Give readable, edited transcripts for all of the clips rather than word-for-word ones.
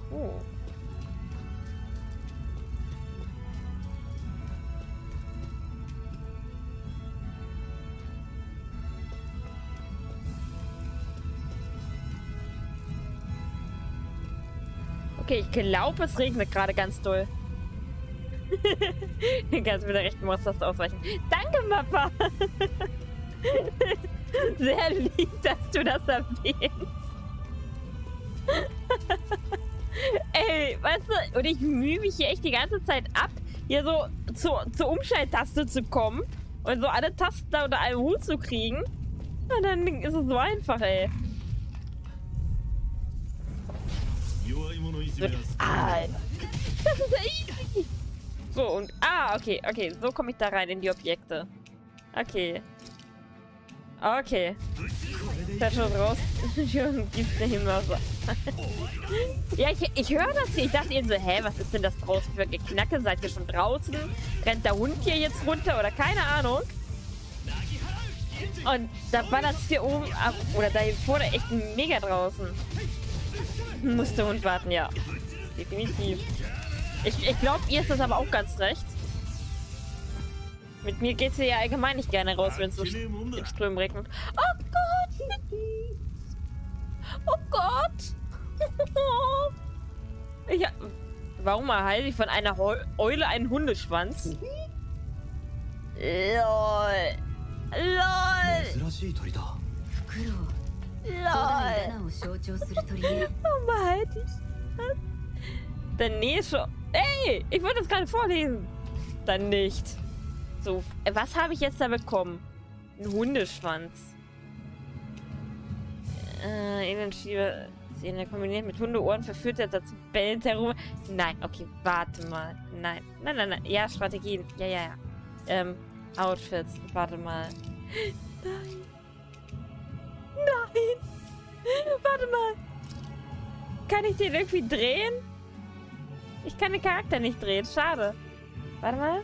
Oh. Okay, ich glaube, es regnet gerade ganz doll. Du kannst mit der rechten Maustaste ausweichen. Danke, Mappa! Sehr lieb, dass du das erwähnst. Ey, weißt du, und ich mühe mich hier echt die ganze Zeit ab, hier so zur Umschalttaste zu kommen und so alle Tasten da unter einem Hut zu kriegen. Und dann ist es so einfach, ey. Das ist ja easy. So, und... Ah, okay, okay. So komme ich da rein in die Objekte. Okay. Okay. Da schon raus. Schon gibt's eine Hinweise. Ja, ich höre das hier. Ich dachte eben so, hä, was ist denn das draußen für Geknacke? Seid ihr schon draußen? Rennt der Hund hier jetzt runter? Oder keine Ahnung. Und da war das hier oben ab. Oder da hier vorne echt mega draußen. Muss der Hund warten, ja. Definitiv. Ich glaube, ihr ist das aber auch ganz recht. Mit mir geht's hier ja allgemein nicht gerne raus, wenn es so in Strömen regnet. Oh Gott! Oh Gott! Ja, warum erhalte ich von einer Eule einen Hundeschwanz? LOL! LOL! LOL! Warum behalte ich das? Dann nee, schon. Ey, ich wollte das gerade vorlesen. Dann nicht. So, was habe ich jetzt da bekommen? Ein Hundeschwanz. Elendschieber. Kombiniert mit Hundeohren verführt er dazu bellend herum. Nein, okay, warte mal. Nein. Nein, nein, nein. Ja, Strategien. Ja, ja, ja. Outfits. Warte mal. Nein. Nein. Warte mal. Kann ich den irgendwie drehen? Ich kann den Charakter nicht drehen. Schade. Warte mal.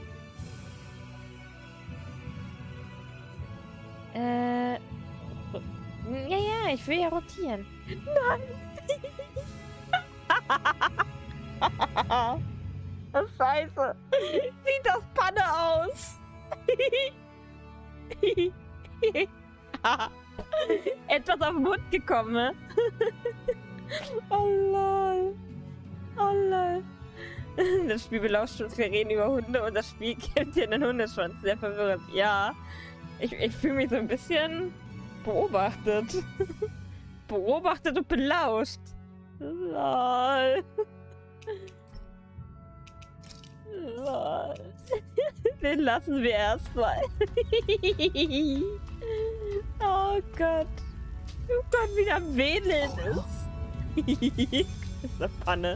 Ja, ja, ich will ja rotieren. Nein. Oh, Scheiße. Sieht das Panne aus. Etwas auf den Mund gekommen, ne? Oh lol. Oh lol. Das Spiel belauscht uns, wir reden über Hunde und das Spiel gibt dir einen Hundeschwanz. Sehr verwirrend. Ja. Ich fühle mich so ein bisschen beobachtet. Beobachtet und belauscht. Lol. Lol. Den lassen wir erstmal. Oh Gott. Oh Gott, wie der am Wedeln ist. Ist eine Panne.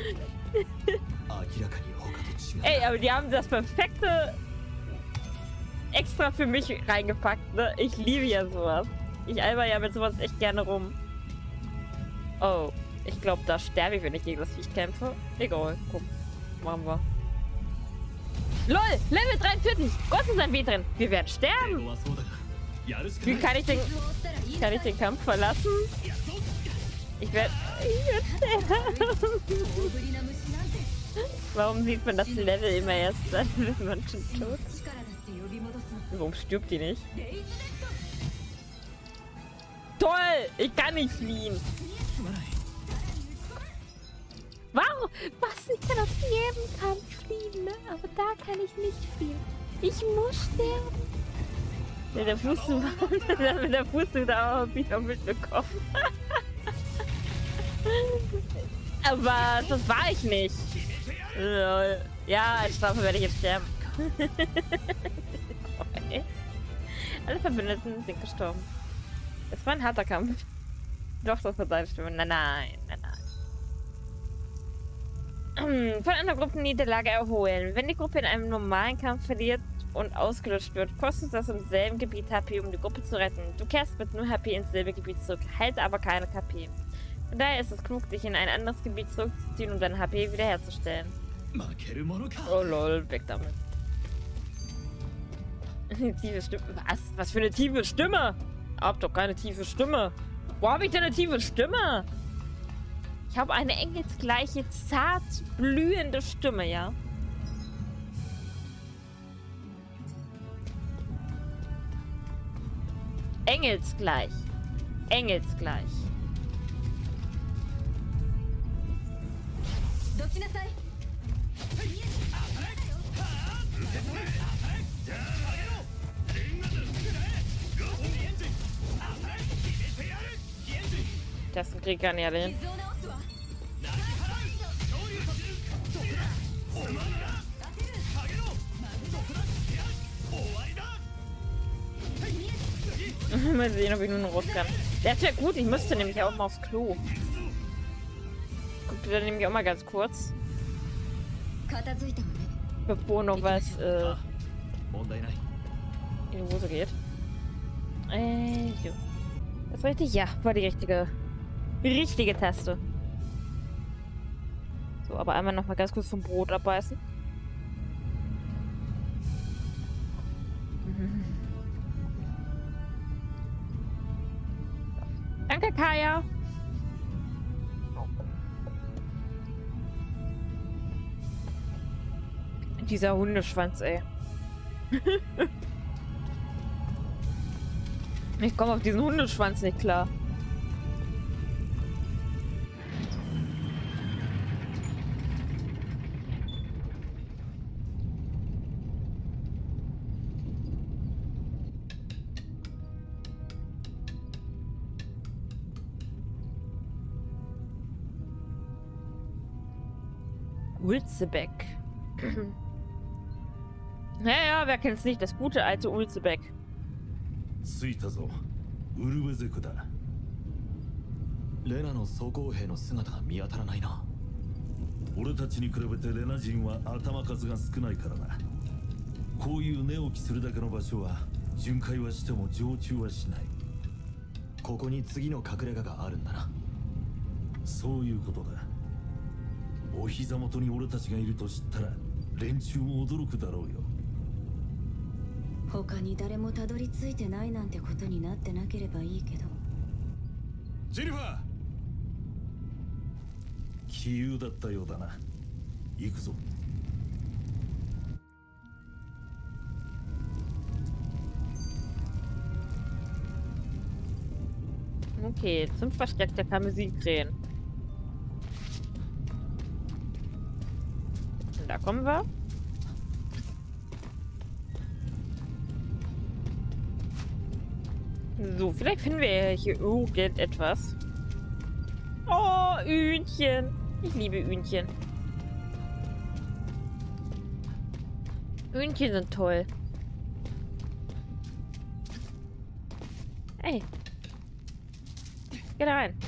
Ey, aber die haben das perfekte extra für mich reingepackt, ne? Ich liebe ja sowas. Ich alber ja mit sowas echt gerne rum. Oh, ich glaube, da sterbe ich, wenn ich gegen das Viech kämpfe. Egal, guck. Machen wir. LOL! Level 43! Gott ist ein Weh drin! Wir werden sterben! Wie kann ich den Kampf verlassen? Ich werde sterben! Warum sieht man das Level immer erst dann, wenn man schon tot ist? Warum stirbt die nicht? Toll! Ich kann nicht fliehen! Warum? Was? Ich kann aus jedem Kampf fliehen, ne? Aber da kann ich nicht fliehen. Ich muss sterben. Ja, der Fußsucher, mit der Fußsucher habe ich auch mitbekommen. Aber das war ich nicht. Ja, als Strafe werde ich jetzt sterben. Okay. Alle Verbündeten sind gestorben. Es war ein harter Kampf. Doch, das wird seine Stimme. Nein, nein, nein, nein. Von einer Gruppenniederlage erholen. Wenn die Gruppe in einem normalen Kampf verliert und ausgelöscht wird, kostet das im selben Gebiet HP, um die Gruppe zu retten. Du kehrst mit nur HP ins selbe Gebiet zurück, halte aber keine HP. Von daher ist es klug, dich in ein anderes Gebiet zurückzuziehen, um deine HP wiederherzustellen. Oh lol, weg damit. Tiefe Stimme. Was? Was für eine tiefe Stimme? Hab doch keine tiefe Stimme. Wo habe ich denn eine tiefe Stimme? Ich habe eine engelsgleiche, zart blühende Stimme, ja. Engelsgleich. Engelsgleich. Das kriegt gar nicht alle hin. Mal sehen, ob ich nur noch raus kann. Das wäre gut, ich müsste nämlich auch mal aufs Klo. Guckt da nämlich auch mal ganz kurz. Bevor noch was in die Hose geht. Jo. Das war richtig? Ja, war die richtige Taste. So, aber einmal noch mal ganz kurz vom Brot abbeißen. Danke, Kaya. Dieser Hundeschwanz, ey. Ich komme auf diesen Hundeschwanz nicht klar. Ulzebeck. Naja, wer kennt's nicht? Das gute alte Ulzebeck. 着いたぞ。ウルベゼクだ。レナの装甲兵の姿が見当たらないな。俺たちに比べてレナ人は頭数が少ないからな。こういう寝起きするだけの場所は巡回はしても常駐はしない。ここに次の隠れ家があるんだな。そういうことだ。お膝元に俺たちがいると知ったら連中も驚くだろうよ。 他に誰もたどり着いてないなんてことになってなければいいけど。 ジェニファー、杞憂だったようだな。行くぞ。 Okay, zum Versteck der Kamezienkrähen. Da kommen wir. So, vielleicht finden wir hier irgendetwas. Oh, Hühnchen. Ich liebe Hühnchen. Hühnchen sind toll. Hey. Geh da rein.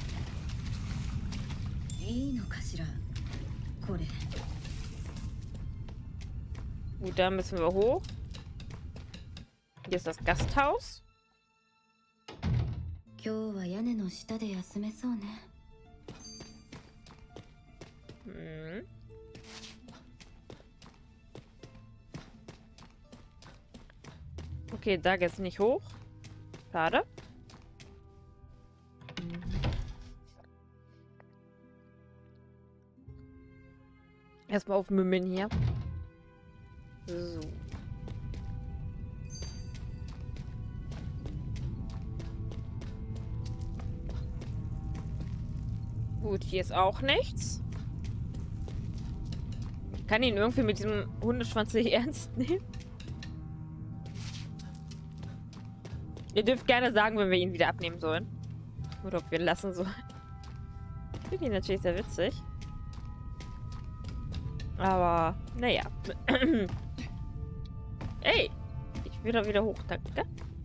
Gut, da müssen wir hoch. Hier ist das Gasthaus. Hm. Okay, da geht's nicht hoch. Schade. Erstmal aufmümmeln hier. So. Gut, hier ist auch nichts. Ich kann ihn irgendwie mit diesem Hundeschwanz nicht ernst nehmen. Ihr dürft gerne sagen, wenn wir ihn wieder abnehmen sollen. Oder ob wir ihn lassen sollen. Ich finde ihn natürlich sehr witzig. Aber, naja. Ey! Ich will da wieder hoch, danke.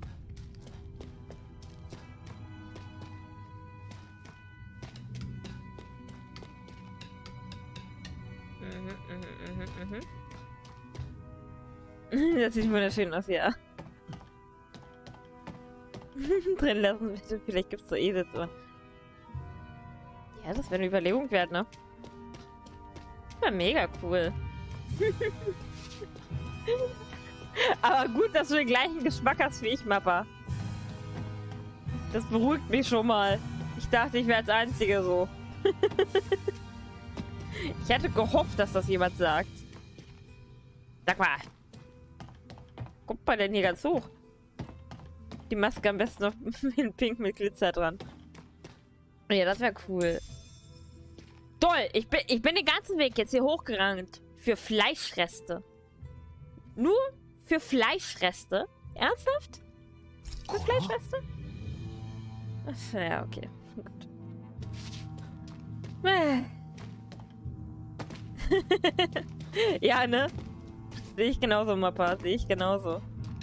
Das sieht wunderschön aus, ja. Drin lassen, bitte. Vielleicht gibt es so Esels. Ja, das wäre eine Überlegung wert, ne? Das wäre mega cool. Aber gut, dass du den gleichen Geschmack hast wie ich, Mappa. Das beruhigt mich schon mal. Ich dachte, ich wäre als Einzige so. Ich hatte gehofft, dass das jemand sagt. Sag mal. Kommt man denn hier ganz hoch? Die Maske am besten noch in Pink mit Glitzer dran. Ja, das wäre cool. Toll, ich bin den ganzen Weg jetzt hier hochgerannt. Für Fleischreste. Nur für Fleischreste? Ernsthaft? Für Fleischreste? Ja, okay. Gut. Ja, ne? Sehe ich genauso, Mappa. Sehe ich genauso.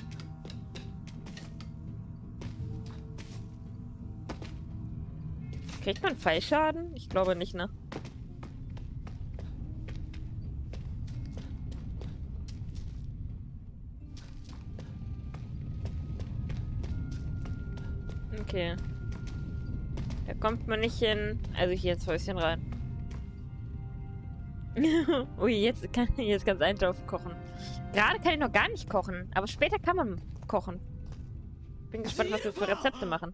Kriegt man Fallschaden? Ich glaube nicht, ne? Okay. Da kommt man nicht hin. Also hier ins Häuschen rein. Ui, jetzt kann ich ganz einfach kochen. Gerade kann ich noch gar nicht kochen, aber später kann man kochen. Bin gespannt, was wir für Rezepte machen.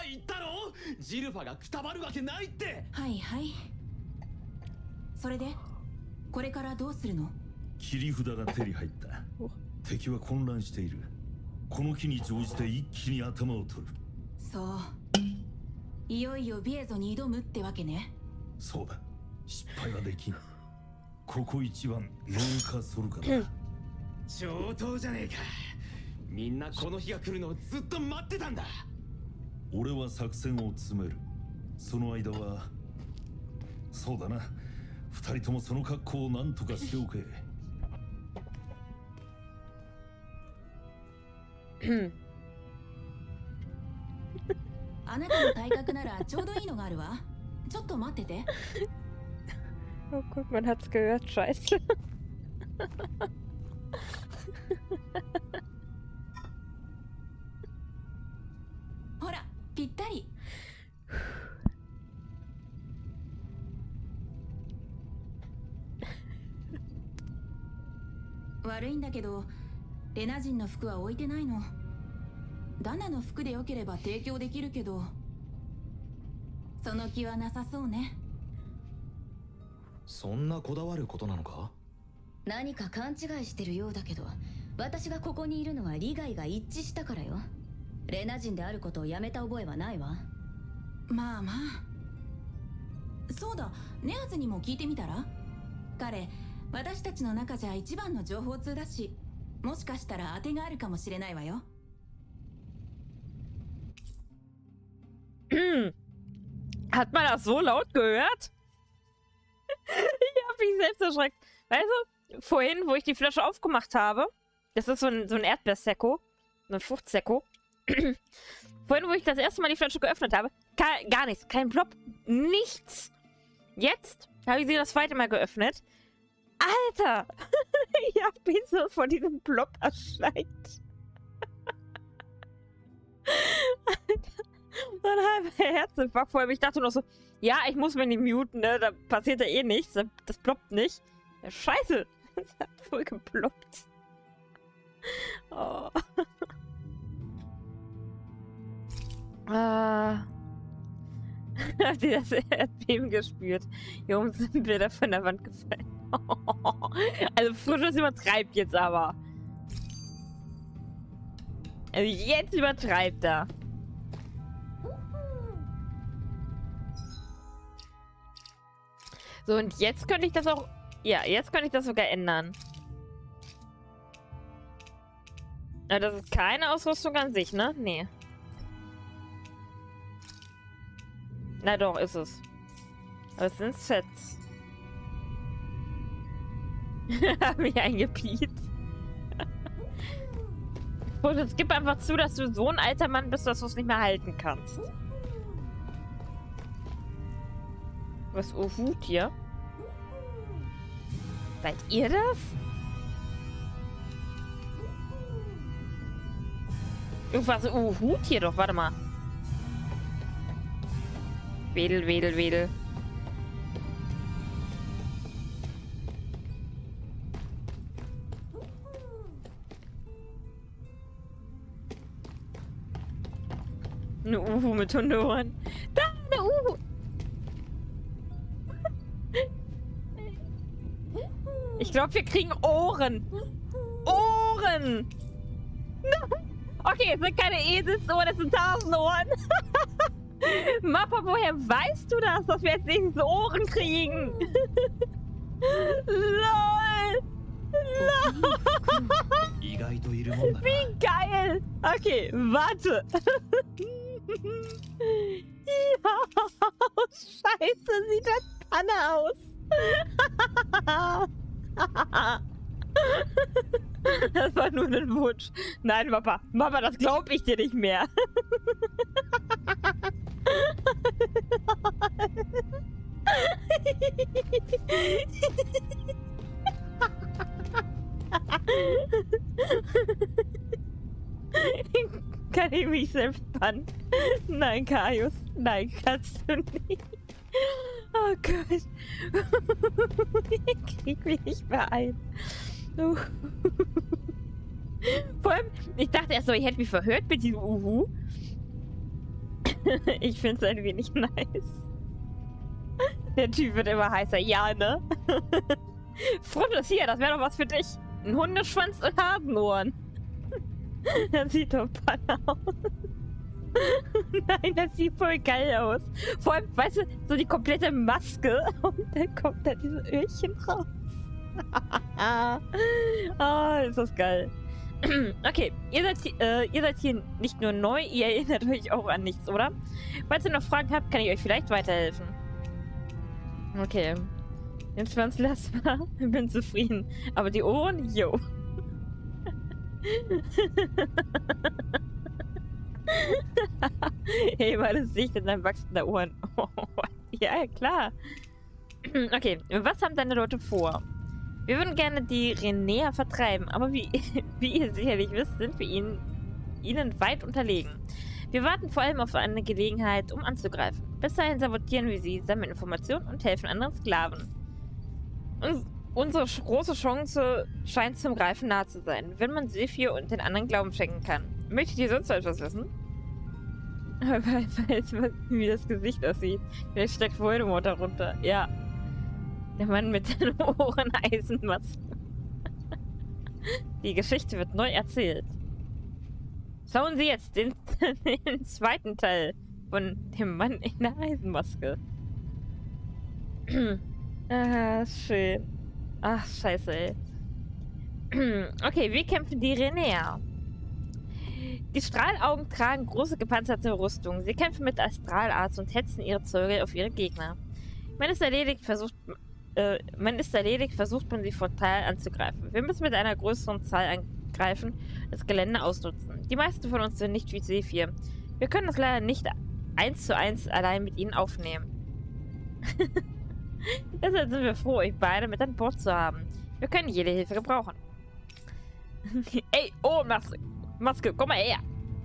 はいはい。それでこれからどうするの？ 切り札が手に入った。敵は混乱している。この機に乗じて一気に頭を取る。 そう。いよいよビエゾに挑むってわけね。 そうだ。失敗はできん。ここ一番ノーカソルカだ。 上等じゃねえか。みんなこの日が来るのをずっと待ってたんだ。 俺は作戦を詰める。その間はそうだな。二人ともその格好を何とかしておけ。 あなたの体格ならちょうどいいのがあるわ。ちょっと待ってて。 Oh gut, man hat's gehört, scheiße. ほら、ぴったり。悪いんだけど、レナ人の服は置いてないの。ダナの服でよければ提供できるけど、その気はなさそうね。 そんなこだわることなのか？ 何か勘違いしてるようだけど、私がここにいるのは利害が一致したからよ。レナ人であることをやめた覚えはないわ。まあまあ。そうだ、ネアズにも聞いてみたら？彼、私たちの中じゃ一番の情報通だし、もしかしたら当てがあるかもしれないわよ。 Hat man das so laut gehört? Ich habe mich selbst erschreckt. Weißt du, vorhin, wo ich die Flasche aufgemacht habe, das ist so ein Erdbeersäcko, so ein Fruchtsäcko. Vorhin, wo ich das erste Mal die Flasche geöffnet habe, gar nichts, kein Plop, nichts. Jetzt habe ich sie das zweite Mal geöffnet. Alter! Ich habe mich so von diesem Plop erschreckt. Alter. So ein halber Herzinfarkt vor allem. Ich dachte noch so, ja, ich muss mich nicht muten, ne? Da passiert ja eh nichts. Das ploppt nicht. Ja, scheiße. Das hat voll geploppt. Oh. Habt ihr das Erdbeben gespürt? Hier oben sind Bilder von der Wand gefallen. Also Frisches übertreibt jetzt aber. Also jetzt übertreibt er. So, und jetzt könnte ich das auch... Ja, jetzt könnte ich das sogar ändern. Aber das ist keine Ausrüstung an sich, ne? Nee. Na doch, ist es. Aber es sind Sets. Hab mich eingepiept. Und es gibt einfach zu, dass du so ein alter Mann bist, dass du es nicht mehr halten kannst. Was Uhut hier? Seid ihr das? Irgendwas Uhut hier doch, warte mal. Wedel, wedel, wedel. Eine Uhu mit Hundeohren. Da, eine Uhu. glaube, wir kriegen Ohren. Ohren! Okay, es sind keine Eselsohren, es sind Hasenohren. Mappa, woher weißt du das, dass wir jetzt diese Ohren kriegen? LOL! LOL! Wie geil! Okay, warte. Ja, scheiße, sieht das Panne aus. Das war nur ein Wunsch. Nein, Mappa. Mappa, das glaube ich dir nicht mehr. Kann ich mich selbst bannen? Nein, Kaius. Nein, kannst du nicht. Oh Gott. Ich krieg mich nicht mehr ein. Vor allem, ich dachte erst so, ich hätte mich verhört mit diesem Uhu. Ich finde es ein wenig nice. Der Typ wird immer heißer. Ja, ne? Fruttus, hier, das wäre doch was für dich. Ein Hundeschwanz und Hasenohren. Das sieht doch Panne aus. Nein, das sieht voll geil aus. Vor allem, weißt du, so die komplette Maske und dann kommt da diese Öhrchen raus. Oh, ist das geil. Okay, ihr seid hier nicht nur neu, ihr erinnert euch auch an nichts, oder? Falls ihr noch Fragen habt, kann ich euch vielleicht weiterhelfen. Okay. Den Schwanz lass mal. Ich bin zufrieden. Aber die Ohren, yo. Hey, meine Sicht in deinem wachsenden Ohren. Oh, ja, klar. Okay, was haben deine Leute vor? Wir würden gerne die Renea vertreiben, aber wie ihr sicherlich wisst, sind wir ihnen weit unterlegen. Wir warten vor allem auf eine Gelegenheit, um anzugreifen. Bis dahin sabotieren wir sie, sammeln Informationen und helfen anderen Sklaven. Unsere große Chance scheint zum Greifen nahe zu sein, wenn man Sephir und den anderen Glauben schenken kann. Möchtet ihr sonst etwas wissen? Wie das Gesicht aussieht. Vielleicht steckt Voldemort darunter. Ja. Der Mann mit den Ohreneisenmasken. Die Geschichte wird neu erzählt. Schauen Sie jetzt den zweiten Teil von dem Mann in der Eisenmaske. Ah, schön. Ach, scheiße, ey. Okay, wir kämpfen die Renea. Die Strahlaugen tragen große gepanzerte Rüstungen. Sie kämpfen mit Astralarzt und hetzen ihre Zeuge auf ihre Gegner. Man ist erledigt, versucht man sie frontal anzugreifen. Wir müssen mit einer größeren Zahl angreifen, das Gelände ausnutzen. Die meisten von uns sind nicht wie Sephir. Wir können das leider nicht 1:1 allein mit ihnen aufnehmen. Deshalb sind wir froh, euch beide mit an Bord zu haben. Wir können jede Hilfe gebrauchen. Ey, Ohrenmaske, komm mal her.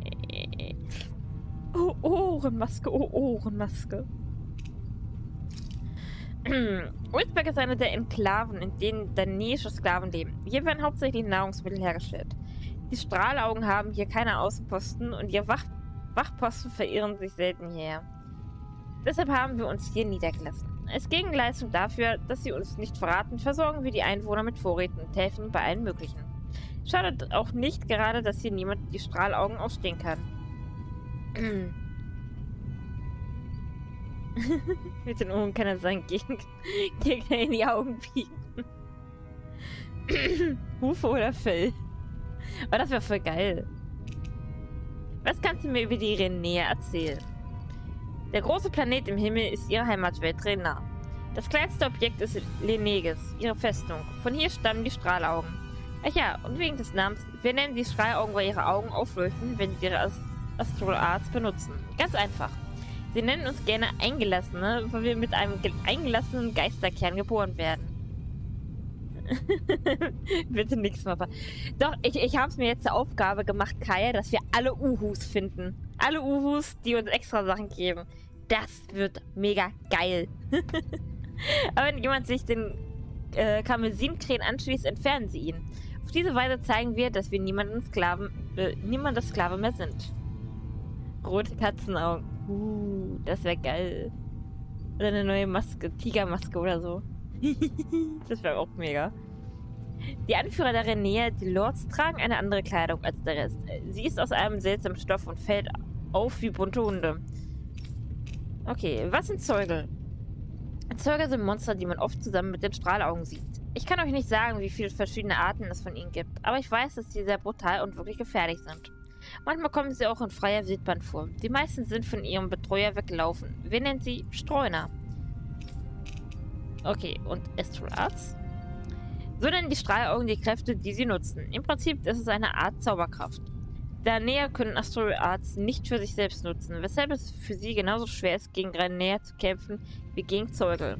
Oh, Ohrenmaske, oh, Ohrenmaske. Ulzberg ist eine der Enklaven, in denen danesische Sklaven leben. Hier werden hauptsächlich Nahrungsmittel hergestellt. Die Strahlaugen haben hier keine Außenposten und ihre Wachposten verirren sich selten hierher. Deshalb haben wir uns hier niedergelassen. Als Gegenleistung dafür, dass sie uns nicht verraten, versorgen wir die Einwohner mit Vorräten und helfen bei allen möglichen. Schadet auch nicht gerade, dass hier niemand die Strahlaugen ausstehen kann. Mit den Ohren kann er seinen Gegner in die Augen biegen. Hufe oder Fell? Aber das wäre voll geil. Was kannst du mir über die Renea erzählen? Der große Planet im Himmel ist ihre Heimatwelt, Rena. Das kleinste Objekt ist Leneges, ihre Festung. Von hier stammen die Strahlaugen. Ach ja, und wegen des Namens, wir nennen die Strahlaugen, weil ihre Augen aufleuchten, wenn sie ihre Astrolarzt benutzen. Ganz einfach. Sie nennen uns gerne Eingelassene, weil wir mit einem eingelassenen Geisterkern geboren werden. Bitte nichts, Mappa. Doch, ich habe es mir jetzt zur Aufgabe gemacht, Kaya, dass wir alle Uhus finden. Alle Uhus, die uns extra Sachen geben. Das wird mega geil. Aber wenn jemand sich den Karmesinkrähen anschließt, entfernen sie ihn. Auf diese Weise zeigen wir, dass wir niemandes Sklave mehr sind. Rote Katzenaugen. Das wäre geil. Oder eine neue Maske, Tigermaske oder so. Das wäre auch mega. Die Anführer der Renea, die Lords, tragen eine andere Kleidung als der Rest. Sie ist aus einem seltsamen Stoff und fällt auf wie bunte Hunde. Okay, was sind Zeuge? Zeuge sind Monster, die man oft zusammen mit den Strahlaugen sieht. Ich kann euch nicht sagen, wie viele verschiedene Arten es von ihnen gibt, aber ich weiß, dass sie sehr brutal und wirklich gefährlich sind. Manchmal kommen sie auch in freier Wildbahn vor. Die meisten sind von ihrem Betreuer weggelaufen. Wir nennen sie Streuner. Okay, und Astral Arts? So nennen die Strahlaugen die Kräfte, die sie nutzen. Im Prinzip ist es eine Art Zauberkraft. Renea können Astral Arts nicht für sich selbst nutzen, weshalb es für sie genauso schwer ist, gegen Renea zu kämpfen, wie gegen Zeuge.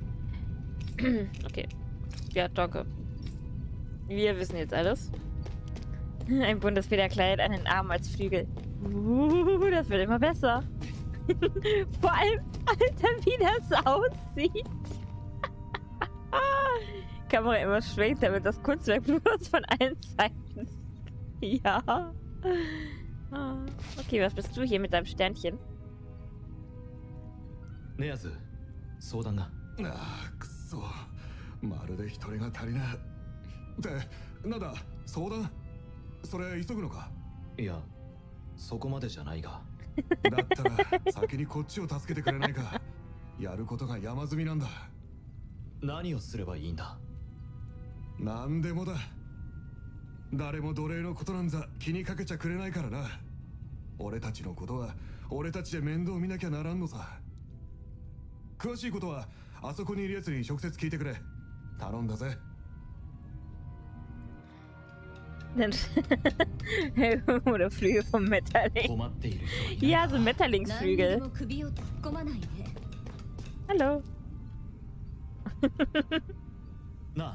Okay. Ja, danke. Wir wissen jetzt alles. Ein buntes Federkleid an den Armen als Flügel. Das wird immer besser. Vor allem, Alter, wie das aussieht. Kamera immer schwenkt, damit das Kunstwerk bloß von allen Seiten. Ja. Okay, was bist du hier mit deinem Sternchen? ネアズ、相談が。 ああ、くそ。まるで一人が足りない。ってなんだ、相談？それ急ぐのか？ いや、そこまでじゃないが。 だったら先にこっちを助けてくれないか。やることが山積みなんだ。 何をすればいいんだ？ なんでもだ。誰も奴隷のことなんざ気にかけちゃくれないからな。俺たちのことは俺たちで面倒見なきゃならんのさ。詳しいことはあそこにいるやつに直接聞いてくれ。頼んだぜ。 Oder Flügel vom Metterling. Ja, so Metterlingsflügel. Hallo. Na.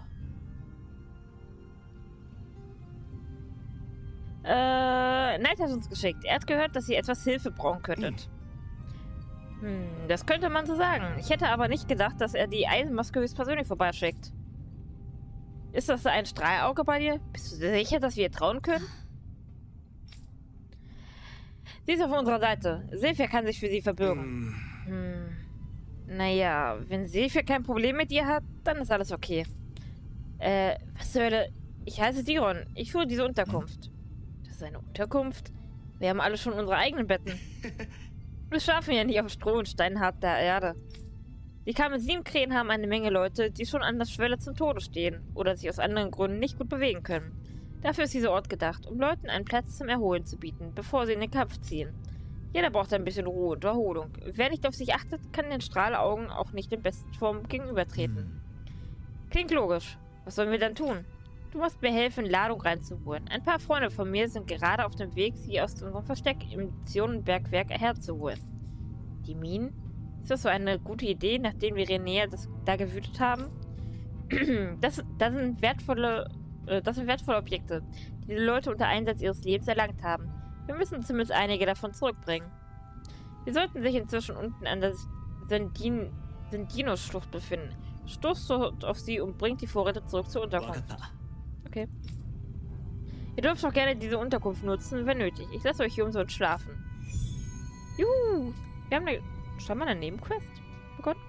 Knight hat uns geschickt. Er hat gehört, dass ihr etwas Hilfe brauchen könntet. Das könnte man so sagen. Ich hätte aber nicht gedacht, dass er die Eisenmaske höchstpersönlich vorbeischickt. Ist das ein Strahlauge bei dir? Bist du sicher, dass wir ihr trauen können? Sie ist auf unserer Seite. Sephir kann sich für sie verbürgen. Naja, wenn Sephir kein Problem mit ihr hat, dann ist alles okay. Was zur Hölle? Ich heiße Diron. Ich führe diese Unterkunft. Das ist eine Unterkunft? Wir haben alle schon unsere eigenen Betten. Wir schlafen ja nicht auf Stroh und steinharter Erde. Die Karmesin-Krähen haben eine Menge Leute, die schon an der Schwelle zum Tode stehen oder sich aus anderen Gründen nicht gut bewegen können. Dafür ist dieser Ort gedacht, um Leuten einen Platz zum Erholen zu bieten, bevor sie in den Kampf ziehen. Jeder braucht ein bisschen Ruhe und Erholung. Wer nicht auf sich achtet, kann den Strahlaugen auch nicht in besten Form gegenübertreten. Klingt logisch. Was sollen wir dann tun? Du musst mir helfen, Ladung reinzuholen. Ein paar Freunde von mir sind gerade auf dem Weg, sie aus unserem Versteck im Zionenbergwerk herzuholen. Die Minen? Ist das so eine gute Idee, nachdem wir Renea da gewütet haben? Das sind wertvolle Objekte, die die Leute unter Einsatz ihres Lebens erlangt haben. Wir müssen zumindest einige davon zurückbringen. Sie sollten sich inzwischen unten an der Sendino-Schlucht befinden. Stoßt dort auf sie und bringt die Vorräte zurück zur Unterkunft. Okay. Ihr dürft auch gerne diese Unterkunft nutzen, wenn nötig. Ich lasse euch hier umsonst schlafen. Juhu! Wir haben scheinbar eine Nebenquest begonnen.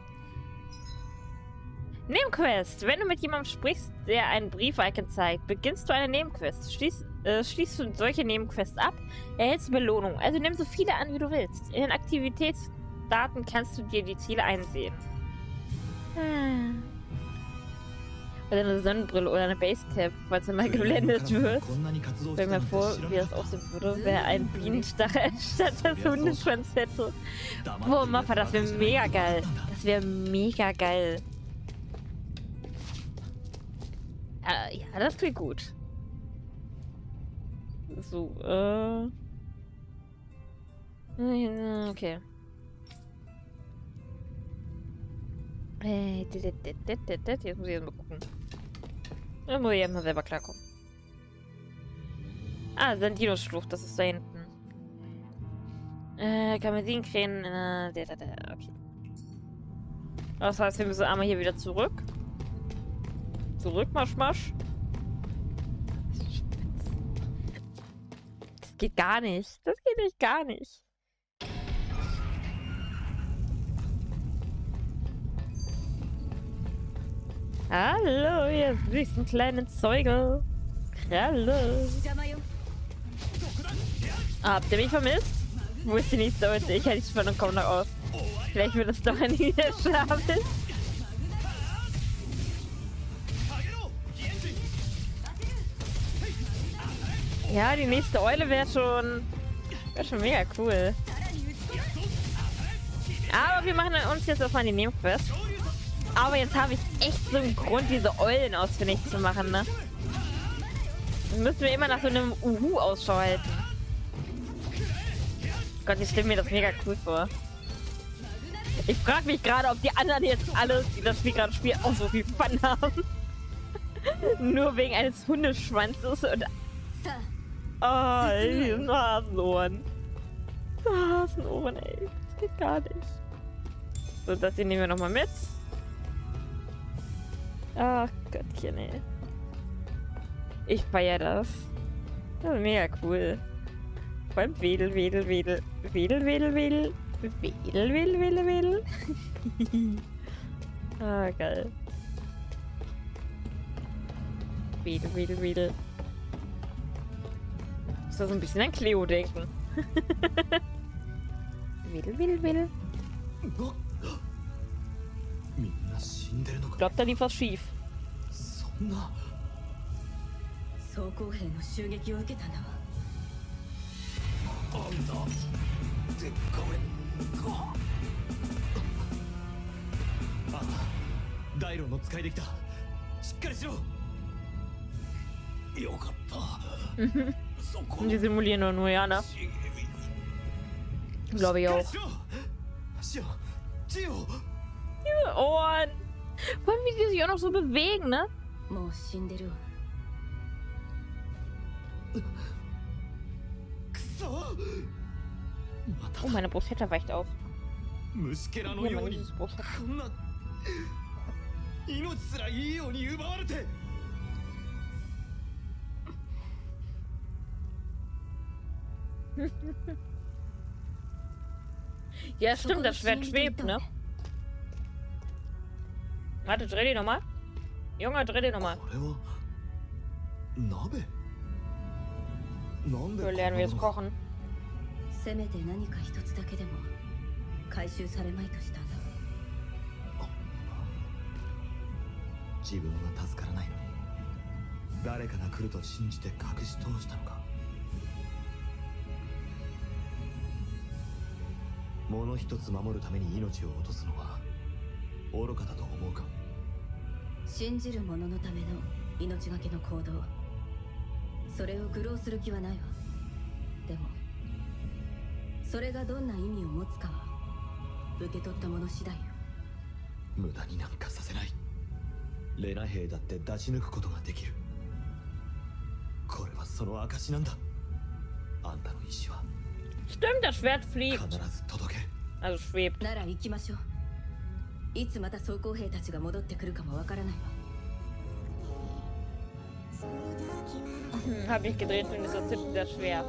Nebenquest! Wenn du mit jemandem sprichst, der einen Brief-Icon zeigt, beginnst du eine Nebenquest. Schließt du solche Nebenquests ab, erhältst du Belohnung. Also nimm so viele an, wie du willst. In den Aktivitätsdaten kannst du dir die Ziele einsehen. Oder eine Sonnenbrille oder eine Basecap, falls er mal geblendet wird. Stell mir vor, wie das aussehen würde, wenn er einen Bienenstachel statt des Hundeschwanz hätte. Boah, Mappa, das wäre mega geil. Das wäre mega geil. Ja, das klingt gut. So, okay. Jetzt muss ich erstmal gucken. Da muss ich erstmal selber klarkommen. Ah, Sendino-Schlucht, das ist da hinten. Karmesin-Krähen, okay. Das heißt, wir müssen einmal hier wieder zurück. Zurück, Marsch. Das geht gar nicht. Das geht nicht gar nicht. Hallo, ihr süßen kleinen Zeuge. Hallo. Habt ihr mich vermisst? Wo ist die nächste Ulti? Ich hätte schon und komme noch aus. Vielleicht wird es doch ein Niederschlafen. Ja, die nächste Eule wäre schon mega cool. Aber wir machen uns jetzt erstmal die Nebenquest. Aber jetzt habe ich echt so einen Grund, diese Eulen ausfindig zu machen, ne? Dann müssen wir immer nach so einem Uhu Ausschau halten. Gott, ich stelle mir das mega cool vor. Ich frage mich gerade, ob die anderen jetzt alle, die das Spiel gerade spielen, auch so viel Fun haben. Nur wegen eines Hundeschwanzes und... Oh, diesen Hasenohren. Hasenohren, ey. Das geht gar nicht. So, das hier nehmen wir nochmal mit. Ach Gottchen, ey. Ich feiere das. Das ist mega cool. Vor allem Wedel, Wedel, Wedel. Wedel, Wedel, Wedel. Wedel, Wedel, Wedel, Wedel. Ah, geil. Wedel, Wedel, Wedel. Ist das so ein bisschen an Cleo denken. Wedel, Wedel, Wedel. Ich glaube, da lief was schief. 装甲兵の襲撃を受けたんだわ。 あんたでっかめか。ああ、ダイロンの使いできた。しっかりしろ。よかった。そこ。 Die simulieren nur, ja, ne? Glaube ich auch. Diese Ohren. Vor allem, wie die sich auch noch so bewegen, ne? もう死んでるわ。 Oh, meine Brusthette weicht auf. Ja, meine Brusthette. Ja, stimmt, das Schwert schwebt, ne? Warte, dreh die nochmal. Junge, dreh die nochmal. So lernen wir jetzt kochen. せめて何か一つだけでも回収されまいとしたんだ。 自分は助からないのに誰かが来ると信じて隠し通したのか。物一つ守るために命を落とすのは愚かだと思うか。 信じる者のための命がけの行動、それを愚弄する気はないわ。でもそれがどんな意味を持つかは受け取った者次第よ。 無駄になんかさせない。レナ兵だって出し抜くことができる。これはその証なんだ。あんたの意志は Stimmt, das Schwert fliegt. 必ず届ける。 Also schwebt. なら行きましょう。いつまた装甲兵たちが戻ってくるかもわからないわ。 Habe ich gedreht und es ist sehr schwer.